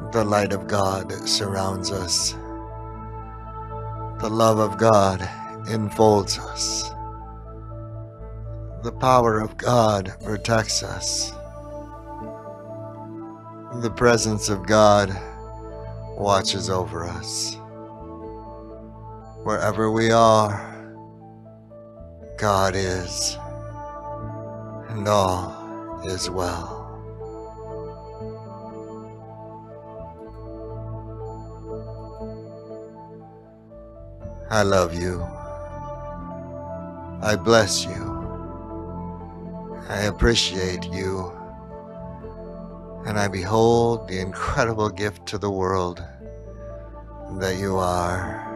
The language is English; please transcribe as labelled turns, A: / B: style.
A: The light of God surrounds us. The love of God enfolds us. The power of God protects us. The presence of God watches over us. Wherever we are, God is, and all is well. I love you. I bless you. I appreciate you. And I behold the incredible gift to the world that you are.